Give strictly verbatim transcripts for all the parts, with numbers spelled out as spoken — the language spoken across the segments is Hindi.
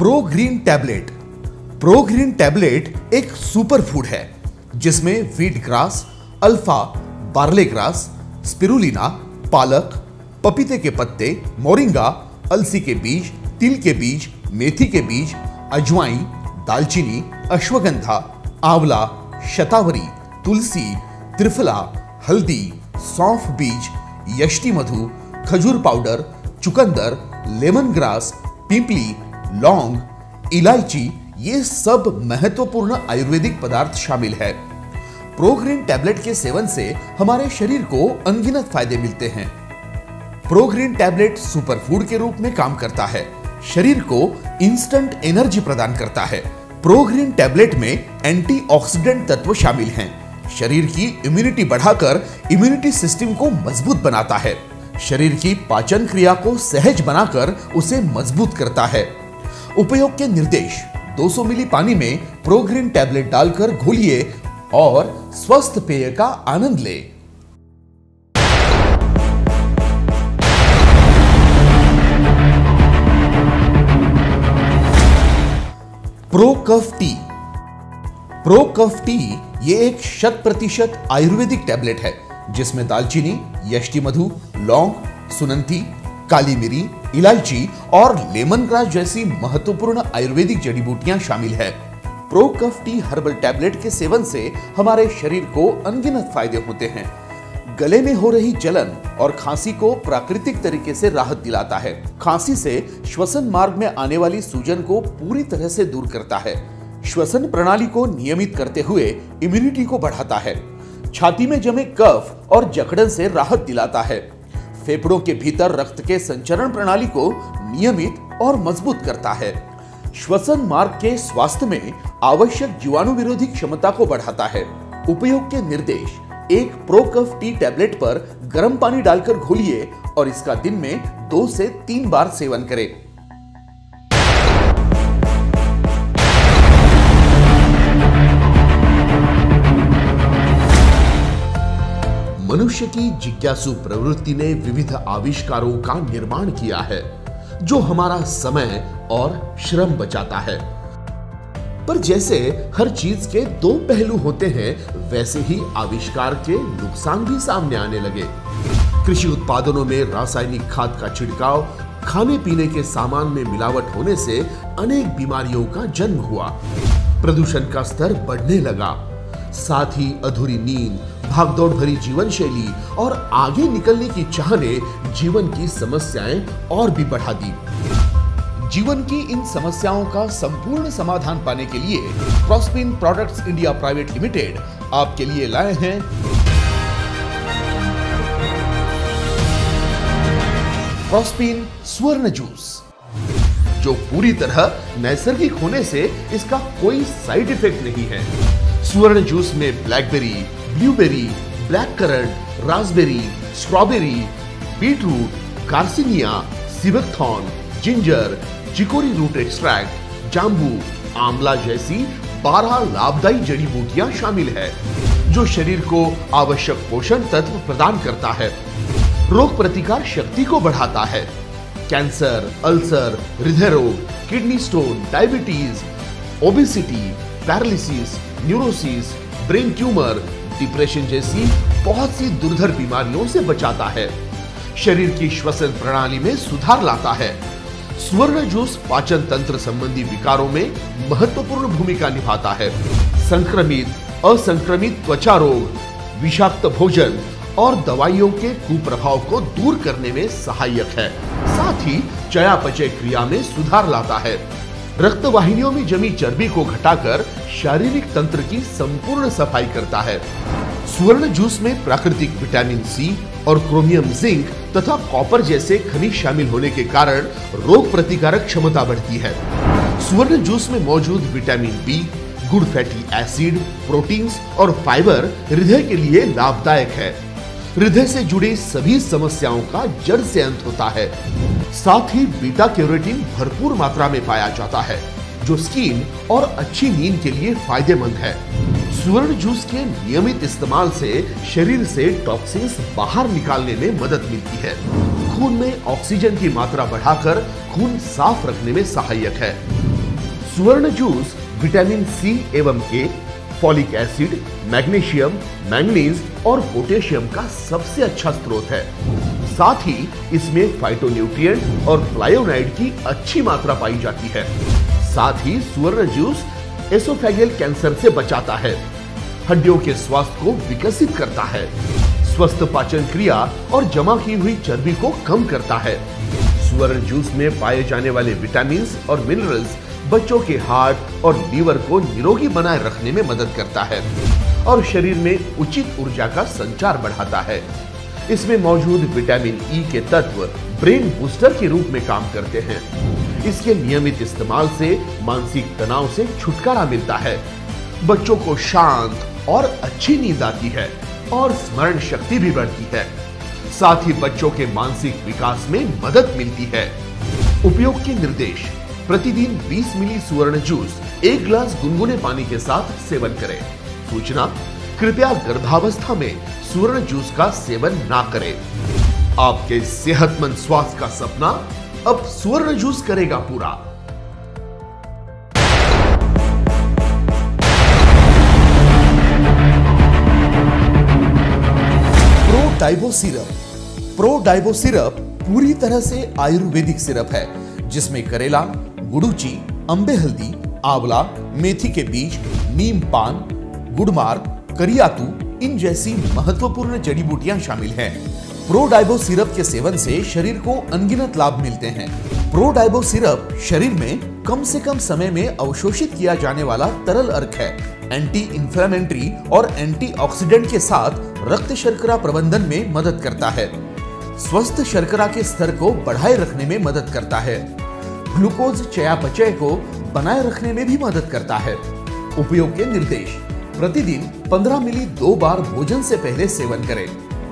Pro Green tablet. Pro Green tablet एक सुपर फूड है जिसमें wheat grass, alpha, barley grass, spirulina, पालक, पपीते के पत्ते, मोरिंगा, अलसी के बीज, तिल के बीज, मेथी के बीज, अजवाइन, दालचीनी, अश्वगंधा, आंवला, शतावरी, तुलसी, त्रिफला, हल्दी, सौंफ बीज, यष्टि मधु, खजूर पाउडर, चुकंदर, लेमन ग्रास, पिंपली, लौंग, इलायची, ये सब महत्वपूर्ण आयुर्वेदिक पदार्थ शामिल है। प्रो ग्रीन टैबलेट के सेवन से हमारे शरीर को अनगिनत फायदे मिलते हैं। Pro Green tablet super food के रूप में काम करता है, शरीर को इंस्टेंट एनर्जी प्रदान करता है। प्रो ग्रीन टैबलेट में एंटीऑक्सीडेंट तत्व शामिल हैं, शरीर की इम्यूनिटी बढ़ाकर इम्यूनिटी सिस्टम को मजबूत बनाता है, शरीर की पाचन क्रिया को सहज बनाकर उसे मजबूत करता है। उपयोग के निर्देश: दो सौ मिली पानी में प्रो ग्रीन टैबलेट डालकर घोलिए और स्वस्थ पेय का आनंद लें। Pro Cough Tea. Pro Cough Tea ये एक शत प्रतिशत आयुर्वेदिक टैबलेट है जिसमें दालचीनी, यष्टि मधु, लौंग, सुनंती, काली मिरी, इलायची और लेमन ग्रास जैसी महत्वपूर्ण आयुर्वेदिक जड़ी बूटियां शामिल है। Pro Cough Tea herbal tablet के सेवन से हमारे शरीर को अनगिनत फायदे होते हैं। गले में हो रही जलन और खांसी को प्राकृतिक तरीके से राहत दिलाता है। खांसी से श्वसन मार्ग में आने वाली सूजन को पूरी तरह से दूर करता है। श्वसन प्रणाली को नियमित करते हुए इम्यूनिटी को बढ़ाता है। छाती में जमे कफ और जकड़न से राहत दिलाता है। फेफड़ों के भीतर रक्त के संचरण प्रणाली को नियमित और मजबूत करता है। श्वसन मार्ग के स्वास्थ्य में आवश्यक जीवाणु विरोधी क्षमता को बढ़ाता है। उपयोग के निर्देश: एक प्रो कफ टी टैबलेट पर गर्म पानी डालकर घोलिए और इसका दिन में दो से तीन बार सेवन करें। मनुष्य की जिज्ञासु प्रवृत्ति ने विविध आविष्कारों का निर्माण किया है जो हमारा समय और श्रम बचाता है। पर जैसे हर चीज के दो पहलू होते हैं, वैसे ही आविष्कार के नुकसान भी सामने आने लगे। कृषि उत्पादनों में रासायनिक खाद का छिड़काव, खाने पीने के सामान में मिलावट होने से अनेक बीमारियों का जन्म हुआ। प्रदूषण का स्तर बढ़ने लगा, साथ ही अधूरी नींद, भागदौड़ भरी जीवन शैली और आगे निकलने की चाह ने जीवन की समस्याएं और भी बढ़ा दी। जीवन की इन समस्याओं का संपूर्ण समाधान पाने के लिए Prospin products India private limited आपके लिए लाए हैं प्रॉस्पिन स्वर्ण जूस, जो पूरी तरह नैसर्गिक होने से इसका कोई साइड इफेक्ट नहीं है। स्वर्ण जूस में blackberry, blueberry, black currant, raspberry, strawberry, beetroot, garcinia, sea buckthorn, ginger, chicory root extract, जांबू, आंवला जैसी बारह लाभदायी जड़ी बूटियां शामिल है जो शरीर को आवश्यक पोषण तत्व प्रदान करता है, रोग प्रतिकार शक्ति को बढ़ाता है। कैंसर, अल्सर, हृदय रोग, kidney stone, diabetes, obesity, paralysis, neurosis, brain tumour, depression जैसी बहुत सी दुर्धर बीमारियों से बचाता है। शरीर की श्वसन प्रणाली में सुधार लाता है। स्वर्ण जूस पाचन तंत्र संबंधी विकारों में महत्वपूर्ण भूमिका निभाता है। संक्रमित, असंक्रमित त्वचा रोग, विषाक्त भोजन और दवाइयों के कुप्रभाव को दूर करने में सहायक है। साथ ही चयापचय क्रिया में सुधार लाता है। रक्त वाहिनियों में जमी चर्बी को घटाकर शारीरिक तंत्र की संपूर्ण सफाई करता है। स्वर्ण जूस में प्राकृतिक विटामिन सी और क्रोमियम, जिंक तथा कॉपर जैसे खनिज शामिल होने के कारण रोग प्रतिकारक क्षमता बढ़ती है। स्वर्ण जूस में मौजूद vitamin B, good fatty acid, proteins और फाइबर हृदय के लिए लाभदायक है। हृदय से जुड़ी सभी समस्याओं का जड़ से अंत होता है। साथ ही बीटा कैरोटीन भरपूर मात्रा में पाया जाता है जो स्किन और अच्छी नींद के लिए फायदेमंद है। स्वर्ण जूस के नियमित इस्तेमाल से शरीर से टॉक्सिन्स बाहर निकालने में मदद मिलती है। खून में ऑक्सीजन की मात्रा बढ़ाकर खून साफ रखने में सहायक है। स्वर्ण जूस विटामिन सी एवं K, folic acid, magnesium, manganese और पोटेशियम का सबसे अच्छा स्रोत है। साथ ही इसमें फाइटोन्यूट्रिएंट और फ्लावोनॉइड की अच्छी मात्रा पाई जाती है। साथ ही स्वर्ण जूस एसोफेगल कैंसर से बचाता है, हड्डियों के स्वास्थ्य को विकसित करता है, स्वस्थ पाचन क्रिया और जमा की हुई चर्बी को कम करता है। स्वर्ण जूस में पाए जाने वाले विटामिन और मिनरल्स बच्चों के हार्ट और लीवर को निरोगी बनाए रखने में मदद करता है और शरीर में उचित ऊर्जा का संचार बढ़ाता है। इसमें मौजूद विटामिन ई के तत्व ब्रेन बूस्टर के रूप में काम करते हैं। इसके नियमित इस्तेमाल से मानसिक तनाव से छुटकारा मिलता है, बच्चों को शांत और अच्छी नींद आती है और स्मरण शक्ति भी बढ़ती है। साथ ही बच्चों के मानसिक विकास में मदद मिलती है। उपयोग के निर्देश: प्रतिदिन बीस मिली स्वर्ण जूस एक गिलास गुनगुने पानी के साथ सेवन करें। सूचना: कृपया गर्भावस्था में स्वर्ण जूस का सेवन ना करें। आपके सेहतमंद स्वास्थ्य का सपना अब स्वर्ण जूस करेगा पूरा। Pro Diabo syrup. Pro Diabo syrup पूरी तरह से आयुर्वेदिक सिरप है, जिसमें करेला, गुड़ूची, अंबे हल्दी, आंवला, मेथी के बीज, नीम पान, गुड़मार्ग, करियातू इन जैसी महत्वपूर्ण जड़ी बूटियां शामिल हैं। प्रो डाइबो सिरप के सेवन से शरीर को अनगिनत लाभ मिलते हैं। प्रो डाइबो सिरप शरीर में कम से कम समय में अवशोषित किया जाने वाला तरल अर्क है। एंटी इंफ्लेमेटरी और एंटीऑक्सीडेंट के साथ रक्त शर्करा प्रबंधन में मदद करता है। स्वस्थ शर्करा के स्तर को बढ़ाए रखने में मदद करता है। ग्लूकोज चयापचय को बनाए रखने में भी मदद करता है। उपयोग के निर्देश: प्रतिदिन पंद्रह मिली दो बार भोजन से पहले सेवन करें।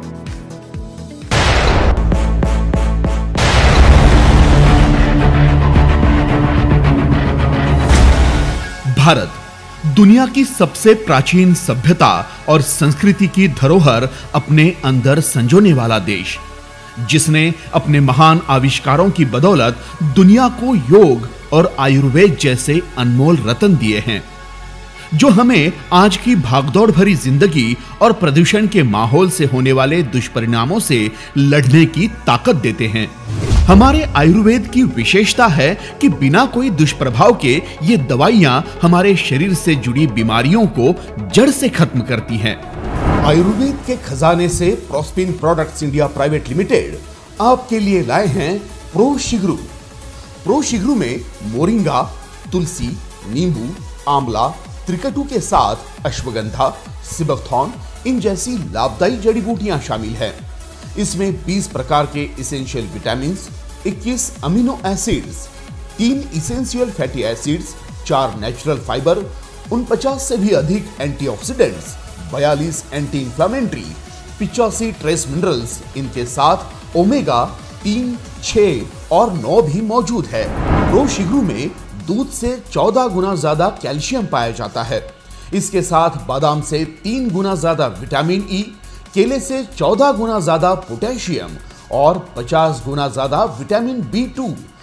भारत दुनिया की सबसे प्राचीन सभ्यता और संस्कृति की धरोहर अपने अंदर संजोने वाला देश, जिसने अपने महान आविष्कारों की बदौलत दुनिया को योग और आयुर्वेद जैसे अनमोल रत्न दिए हैं, जो हमें आज की भागदौड़ भरी जिंदगी और प्रदूषण के माहौल से होने वाले दुष्परिणामों से लड़ने की ताकत देते हैं। हमारे आयुर्वेद की विशेषता है कि बिना कोई दुष्प्रभाव के ये दवाइयां हमारे शरीर से जुड़ी बीमारियों को जड़ से खत्म करती हैं। आयुर्वेद के खजाने से Prospin products India private limited आपके लिए लाए हैं प्रो शिग्रू। प्रो शिग्रू में मोरिंगा, तुलसी, नींबू, आंवला, त्रिकटु के साथ अश्वगंधा, सिबकथॉर्न इन जैसी लाभदायी जड़ी बूटियां शामिल हैं। इसमें बीस प्रकार के इसेंशियल विटामिन्स, इक्कीस अमीनो एसिड्स, तीन इसेंशियल फैटी एसिड्स, चार नेचुरल फाइबर, उनचास से भी अधिक एंटीऑक्सीडेंट्स, बयालीस एंटी इंफ्लेमेटरी, पिचासी ट्रेस मिनरल्स, इनके साथ ओमेगा तीन, छह और नौ भी मौजूद है। प्रो शिग्रू में दूध से चौदह गुना ज्यादा कैल्शियम पाया जाता है। इसके साथ बादाम से तीन गुना ज्यादा विटामिन ई, केले से चौदह गुना ज्यादा पोटेशियम और पचास गुना ज्यादा विटामिन बी टू,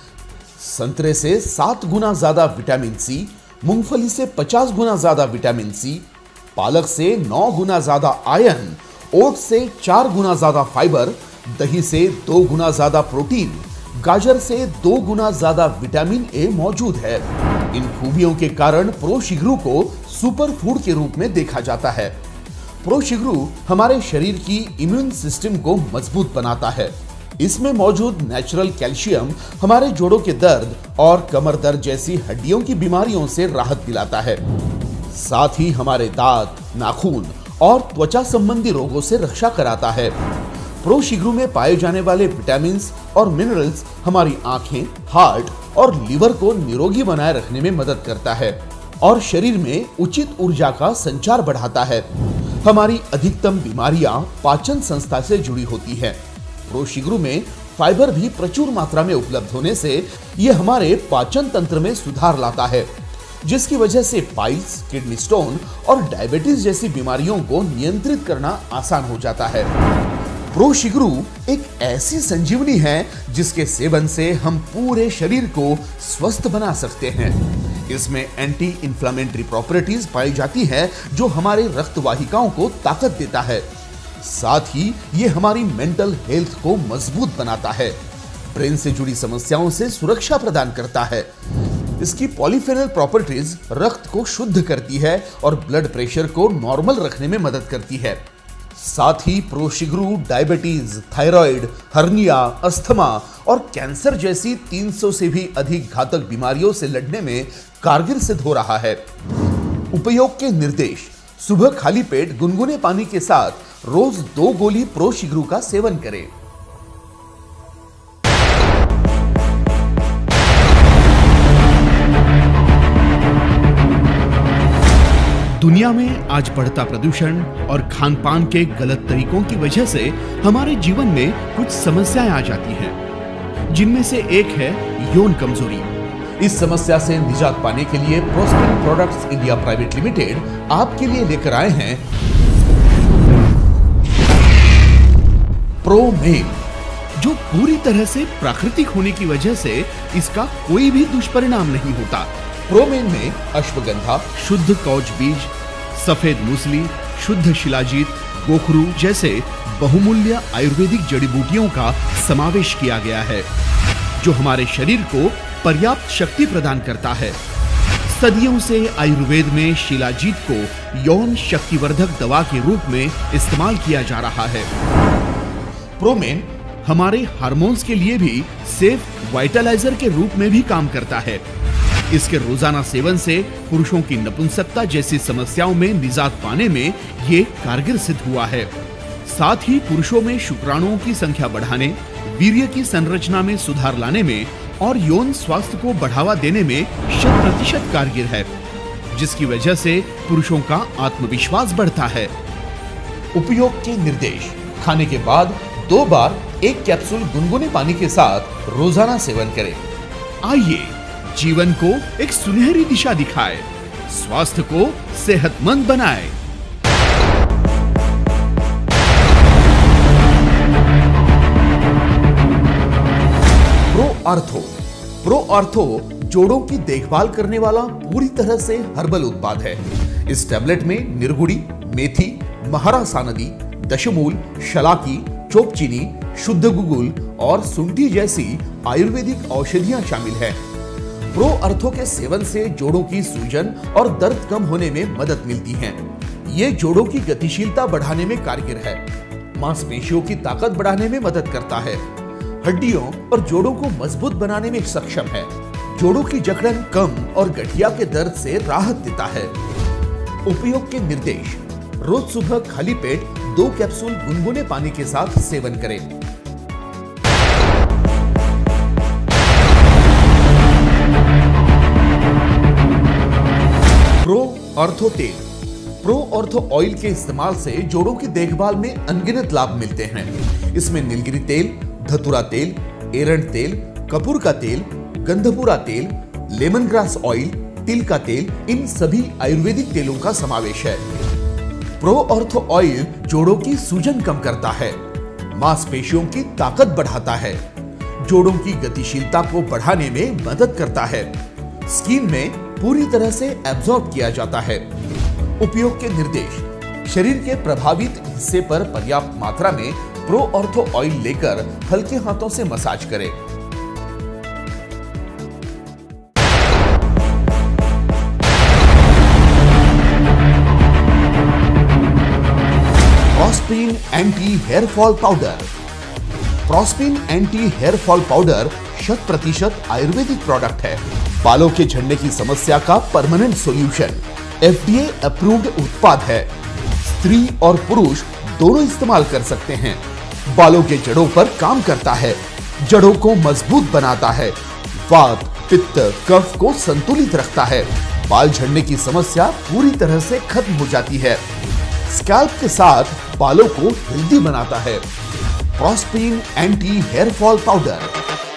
संतरे से सात गुना ज्यादा विटामिन सी, मूंगफली से पचास गुना ज्यादा विटामिन सी, पालक से नौ गुना ज्यादा आयरन, ओट्स से चार गुना ज्यादा फाइबर, दही से दो गुना ज्यादा प्रोटीन, गाजर से दो गुना ज्यादा विटामिन ए मौजूद है। इन खूबियों के कारण प्रो शिग्रू को सुपर फूड के रूप में देखा जाता है। प्रो शिग्रू हमारे शरीर की इम्यून सिस्टम को मजबूत बनाता है। इसमें मौजूद नेचुरल कैल्शियम हमारे जोड़ों के दर्द और कमर दर्द जैसी हड्डियों की बीमारियों से राहत दिलाता है। साथ ही हमारे दांत, नाखून और त्वचा संबंधी रोगों से रक्षा कराता है। प्रो शिग्रू में पाए जाने वाले विटामिन्स और मिनरल्स हमारी आंखें, हार्ट और लीवर को निरोगी बनाए रखने में मदद करता है और शरीर में उचित ऊर्जा का संचार बढ़ाता है। हमारी अधिकतम बीमारियां पाचन संस्था से जुड़ी होती है। प्रो शिग्रू में फाइबर भी प्रचुर मात्रा में उपलब्ध होने से यह हमारे पाचन तंत्र में सुधार लाता है, जिसकी वजह से पाइल्स, किडनी स्टोन और डायबिटीज जैसी बीमारियों को नियंत्रित करना आसान हो जाता है। प्रो शिग्रू एक ऐसी संजीवनी है जिसके सेवन से हम पूरे शरीर को स्वस्थ बना सकते हैं। इसमें एंटी इंफ्लेमेटरी प्रॉपर्टीज पाई जाती है जो हमारे रक्त वाहिकाओं को ताकत देता है। साथ ही ये हमारी मेंटल हेल्थ को मजबूत बनाता है, ब्रेन से जुड़ी समस्याओं से सुरक्षा प्रदान करता है। इसकी पॉलीफेनल प्रॉपर्टीज रक्त को शुद्ध करती है और ब्लड प्रेशर को नॉर्मल रखने में मदद करती है। साथ ही प्रोशिग्रू डायबिटीज, थायराइड, हर्निया, अस्थमा और कैंसर जैसी तीन सौ से भी अधिक घातक बीमारियों से लड़ने में कारगर सिद्ध हो रहा है। उपयोग के निर्देश: सुबह खाली पेट गुनगुने पानी के साथ रोज दो गोली प्रोशिग्रू का सेवन करें। दुनिया में आज बढ़ता प्रदूषण और खान पान के गलत तरीकों की वजह से हमारे जीवन में कुछ समस्याएं आ जाती हैं, जिनमें से एक है यौन कमजोरी। इस समस्या से निजात पाने के लिए Prospin products India private limited आपके लिए लेकर आए हैं प्रोमेन, जो पूरी तरह से प्राकृतिक होने की वजह से इसका कोई भी दुष्परिणाम नहीं होता। प्रोमेन में अश्वगंधा, शुद्ध कौच बीज, सफेद मूसली, शुद्ध शिलाजीत, गोखरू जैसे बहुमूल्य आयुर्वेदिक जड़ी बूटियों का समावेश किया गया है, जो हमारे शरीर को पर्याप्त शक्ति प्रदान करता है। सदियों से आयुर्वेद में शिलाजीत को यौन शक्तिवर्धक दवा के रूप में इस्तेमाल किया जा रहा है। प्रोमेन हमारे हार्मोन्स के लिए भी सेफ वाइटलाइजर के रूप में भी काम करता है। इसके रोजाना सेवन से पुरुषों की नपुंसकता जैसी समस्याओं में निजात पाने में ये कारगर सिद्ध हुआ है। साथ ही पुरुषों में शुक्राणुओं की संख्या बढ़ाने, वीर्य की संरचना में सुधार लाने में और यौन स्वास्थ्य को बढ़ावा देने में शत प्रतिशत कारगर है, जिसकी वजह से पुरुषों का आत्मविश्वास बढ़ता है। उपयोग के निर्देश: खाने के बाद दो बार एक कैप्सूल गुनगुने पानी के साथ रोजाना सेवन करें। आइए जीवन को एक सुनहरी दिशा दिखाए, स्वास्थ्य को सेहतमंद बनाए। Pro ortho. प्रो आर्थो जोड़ों की देखभाल करने वाला पूरी तरह से हर्बल उत्पाद है। इस टैबलेट में निर्गुड़ी, मेथी, महारासा नदी, दशमूल, शलाकी, चोपचीनी, शुद्ध गुगुल और सुंठी जैसी आयुर्वेदिक औषधियां शामिल हैं। प्रो अर्थो के सेवन से जोड़ों की सूजन और दर्द कम होने में मदद मिलती है। ये जोड़ों की गतिशीलता बढ़ाने में कारगर है, मांसपेशियों की ताकत बढ़ाने में मदद करता है, हड्डियों और जोड़ों को मजबूत बनाने में सक्षम है, जोड़ों की जकड़न कम और गठिया के दर्द से राहत देता है। उपयोग के निर्देश: रोज सुबह खाली पेट दो कैप्सूल गुनगुने पानी के साथ सेवन करें। प्रो ऑर्थो तेल। प्रो ऑर्थो ऑयल के इस्तेमाल से जोड़ों की देखभाल में अनगिनत लाभ मिलते हैं। इसमें नीलगिरी तेल, धतूरा तेल, एरंड तेल, कपूर का तेल, गंधपुरा तेल, लेमन ग्रास ऑयल, तिल का तेल, इन सभी आयुर्वेदिक तेलों का समावेश है। प्रो ऑर्थो ऑयल जोड़ों की सूजन कम करता है, मांसपेशियों की ताकत बढ़ाता है, जोड़ों की गतिशीलता को बढ़ाने में मदद करता है, स्किन में पूरी तरह से एब्जॉर्ब किया जाता है। उपयोग के निर्देश: शरीर के प्रभावित हिस्से पर पर्याप्त मात्रा में प्रो ऑर्थो ऑयल लेकर हल्के हाथों से मसाज करें। Prospin anti hair fall powder. Prospin anti hair fall powder शत प्रतिशत आयुर्वेदिक प्रोडक्ट है। बालों के झड़ने की समस्या का परमानेंट सॉल्यूशन, एफडीए अप्रूव्ड उत्पाद है। स्त्री और पुरुष दोनों इस्तेमाल कर सकते हैं। बालों के जड़ों पर काम करता है, जड़ों को मजबूत बनाता है, वात, पित्त, कफ को संतुलित रखता है, बाल झड़ने की समस्या पूरी तरह से खत्म हो जाती है, स्कैल्प के साथ बालों को हेल्दी बनाता है। Prospin anti hair fall powder.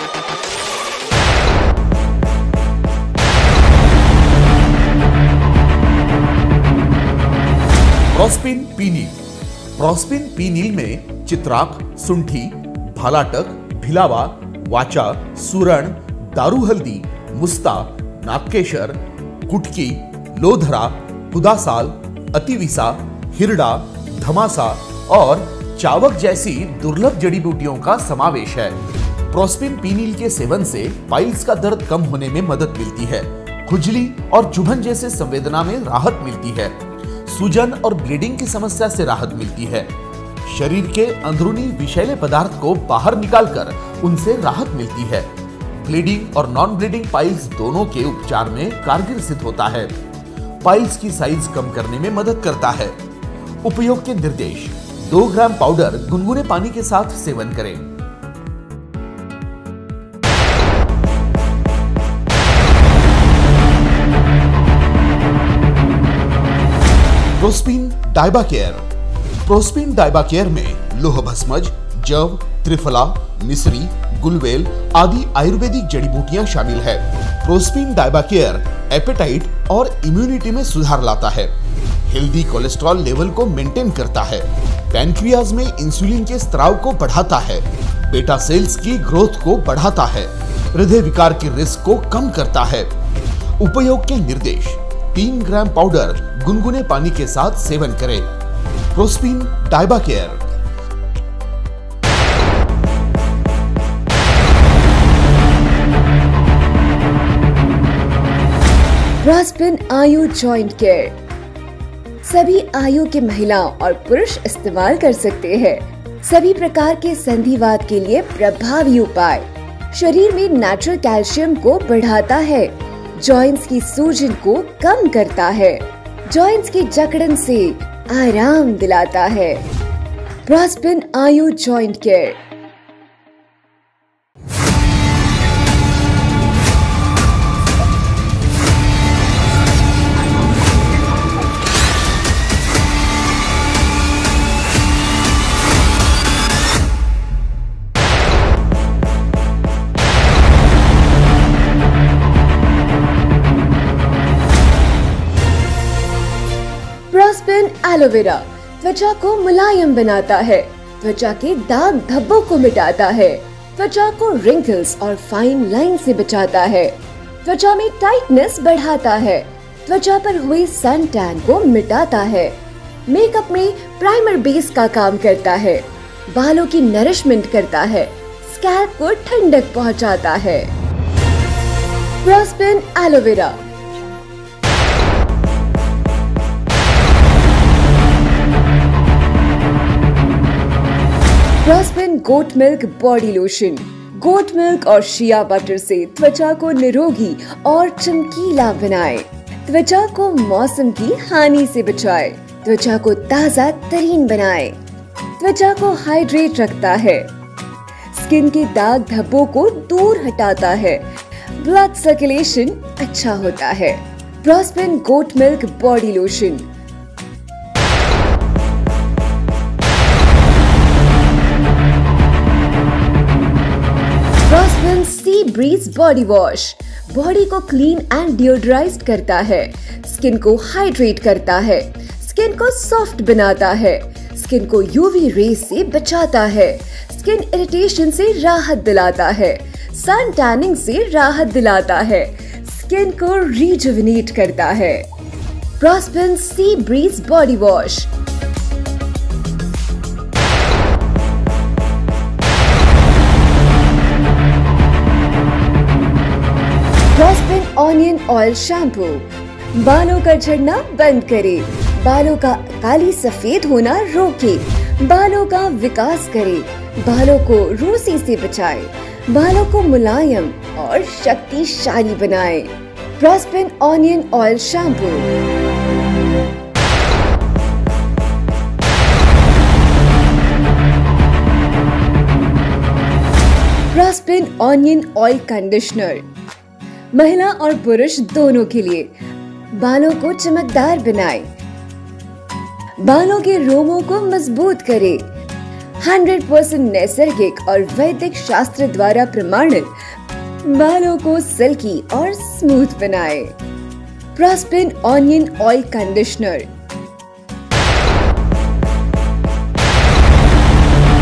Prospin पीनील। प्रोस्पिन पीनील में चित्राक, सुंठी, भालाटक, भिलावा, वाचा, सुरण, दारू हल्दी, मुस्ता, नागकेशर, कुटकी, लोधरा, पुदासाल, अतिविसा, हिरडा, धमासा और चावक जैसी दुर्लभ जड़ी बूटियों का समावेश है। प्रोस्पिन पीनील के सेवन से पाइल्स का दर्द कम होने में मदद मिलती है, खुजली और चुभन जैसे संवेदना में राहत मिलती है, सूजन और ब्लीडिंग की समस्या से राहत मिलती है, शरीर के अंदरूनी विषैले पदार्थ को बाहर निकालकर उनसे राहत मिलती है, ब्लीडिंग और नॉन ब्लीडिंग पाइल्स दोनों के उपचार में कारगर सिद्ध होता है, पाइल्स की साइज कम करने में मदद करता है। उपयोग के निर्देश: दो ग्राम पाउडर गुनगुने पानी के साथ सेवन करें। प्रोस्पिन डाइबा केयर। प्रोस्पिन डाइबा केयर में लोह भस्मज, जव, त्रिफला, मिश्री, गुलवेल आदि आयुर्वेदिक जड़ी बूटियां शामिल है। प्रोस्पिन डाइबा केयर एपेटाइट और इम्यूनिटी में सुधार लाता है, हेल्दी कोलेस्ट्रॉल लेवल को मेंटेन करता है, पैनक्रियाज में इंसुलिन के स्त्राव को बढ़ाता है, बेटा सेल्स की ग्रोथ को बढ़ाता है, हृदय विकार के रिस्क को कम करता है। उपयोग के निर्देश: तीन ग्राम पाउडर गुनगुने पानी के साथ सेवन करें। प्रोस्पिन डाइबा केयर। प्रोस्पिन आयु जॉइंट केयर सभी आयु के महिलाओं और पुरुष इस्तेमाल कर सकते हैं। सभी प्रकार के संधिवात के लिए प्रभावी उपाय। शरीर में नेचुरल कैल्शियम को बढ़ाता है, जॉइंट्स की सूजन को कम करता है, जॉइंट्स की जकड़न से आराम दिलाता है। प्रोस्पिन आयु जॉइंट केयर। प्रोस्पिन एलोवेरा त्वचा को मुलायम बनाता है, त्वचा के दाग धब्बों को मिटाता है, त्वचा को रिंकल्स और फाइन लाइन से बचाता है, त्वचा में टाइटनेस बढ़ाता है, त्वचा पर हुए सन टैन को मिटाता है, मेकअप में प्राइमर बेस का काम करता है, बालों की नरिशमेंट करता है, स्कैल्प को ठंडक पहुंचाता है। Prospin aloe vera. Prospin goat milk body lotion. Goat milk और शिया बटर से त्वचा को निरोगी और चमकीला बनाए, त्वचा को मौसम की हानि से बचाए, त्वचा को ताजा तरीन बनाए, त्वचा को हाइड्रेट रखता है, स्किन के दाग धब्बों को दूर हटाता है, ब्लड सर्कुलेशन अच्छा होता है। Prospin goat milk body lotion. Prospin sea breeze body wash body को क्लीन एंड डिओड्राइज्ड करता है, स्किन को हाइड्रेट करता है, स्किन को सॉफ्ट बनाता है, स्किन को यूवी रेज से बचाता है, स्किन इरिटेशन से राहत दिलाता है, सन टैनिंग से राहत दिलाता है, स्किन को रिजुविनेट करता है। Prospin sea breeze body wash. Prospin onion oil shampoo बालों का झड़ना बंद करे, बालों का काली सफेद होना रोके, बालों का विकास करे, बालों को रूसी से बचाए, बालों को मुलायम और शक्तिशाली बनाए। Prospin onion oil shampoo. Prospin onion oil conditioner महिला और पुरुष दोनों के लिए, बालों को चमकदार बनाए, बालों के रोमों को मजबूत करे, सौ परसेंट नैसर्गिक और वैदिक शास्त्र द्वारा प्रमाणित बालों को सिल्की और स्मूथ बनाए। Prospin onion oil conditioner.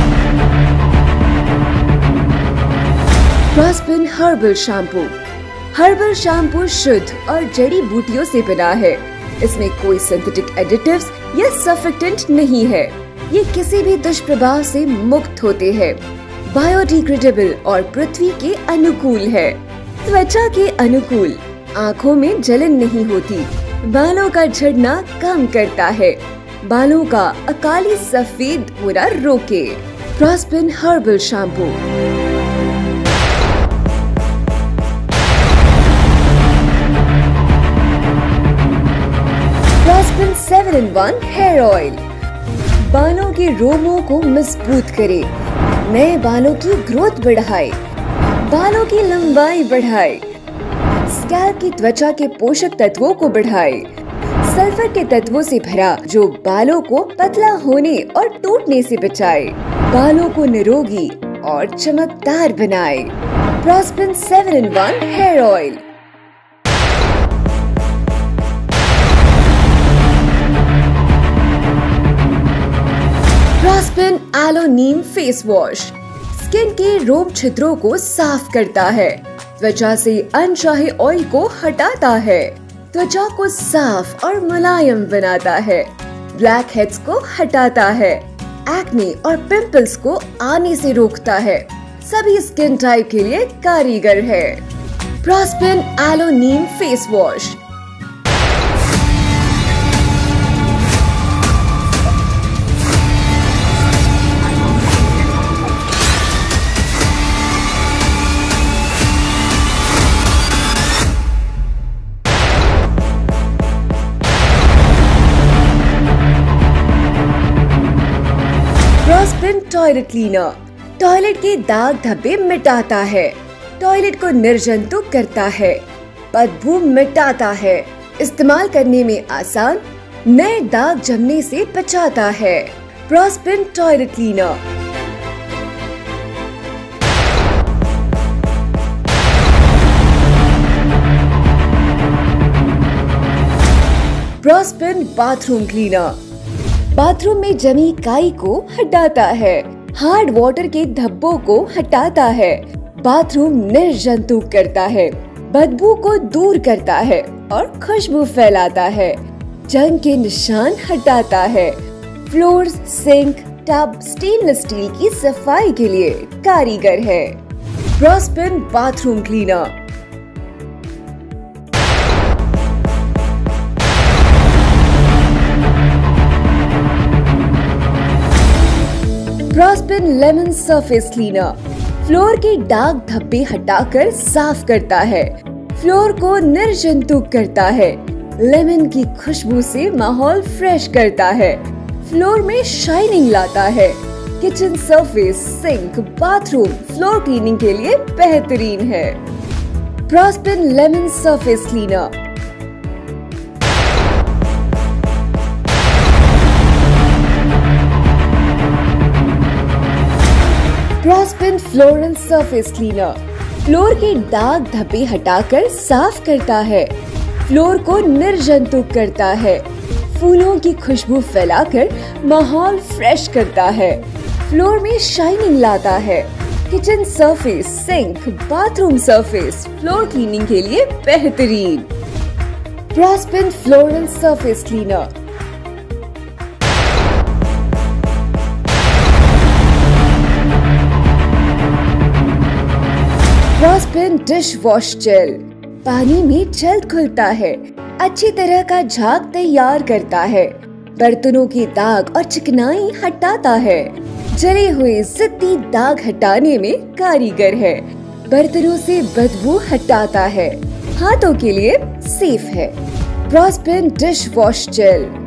Prospin herbal shampoo herbal shampoo शुद्ध और जड़ी बूटियों से बना है। इसमें कोई सिंथेटिक एडिटिव्स या सर्फेक्टेंट नहीं है। ये किसी भी दुष्प्रभाव से मुक्त होते हैं। बायोडिग्रेडेबल और पृथ्वी के अनुकूल है। त्वचा के अनुकूल, आँखों में जलन नहीं होती, बालों का झड़ना कम करता है, बालों का अकाली सफेद होना रोके। Prospin herbal shampoo. Prospin seven in one hair oil बालों के रोमों को मजबूत करे, नए बालों की ग्रोथ बढ़ाए, बालों की लंबाई बढ़ाए, स्कैल्प की त्वचा के पोषक तत्वों को बढ़ाए, सल्फर के तत्वों से भरा जो बालों को पतला होने और टूटने से बचाए, बालों को निरोगी और चमकदार बनाए। Prospin seven in one hair oil. Prospin aloe neem face wash skin के रोम छिद्रों को साफ करता है, त्वचा से अनचाहे ऑयल को हटाता है, त्वचा को साफ और मुलायम बनाता है, ब्लैक हेड्स को हटाता है, एक्ने और पिंपल्स को आने से रोकता है, सभी स्किन टाइप के लिए कारीगर है। Prospin aloe neem face wash. Prospin toilet cleaner toilet के दाग धब्बे मिटाता है, टॉयलेट को निर्जंतुक करता है, बदबू मिटाता है, इस्तेमाल करने में आसान, नए दाग जमने से बचाता है। Prospin toilet cleaner. Prospin bathroom cleaner bathroom में जमी काई को हटाता है, हार्ड वाटर के धब्बों को हटाता है, बाथरूम निर्जंतुक करता है, बदबू को दूर करता है और खुशबू फैलाता है, जंग के निशान हटाता है, floor, sink, tub, stainless steel की सफाई के लिए कारीगर है। Prospin bathroom cleaner. Prospin lemon surface cleaner floor के दाग धब्बे हटाकर साफ करता है, फ्लोर को निर्जंतुक करता है, लेमन की खुशबू से माहौल फ्रेश करता है, फ्लोर में शाइनिंग लाता है, kitchen surface, sink, bathroom, floor cleaning के लिए बेहतरीन है। Prospin lemon surface cleaner. Prospin floor and surface cleaner floor के दाग धब्बे हटाकर साफ करता है, फ्लोर को निर्जंतुक करता है, फूलों की खुशबू फैलाकर माहौल फ्रेश करता है, फ्लोर में शाइनिंग लाता है, kitchen surface, sink, bathroom surface, floor cleaning के लिए बेहतरीन। Prospin floor and surface cleaner. Prospin dish wash gel पानी में जल्द खुलता है, अच्छी तरह का झाग तैयार करता है, बर्तनों के दाग और चिकनाई हटाता है, जले हुए जिद्दी दाग हटाने में कारीगर है, बर्तनों से बदबू हटाता है, हाथों के लिए सेफ है। Prospin dish wash jail.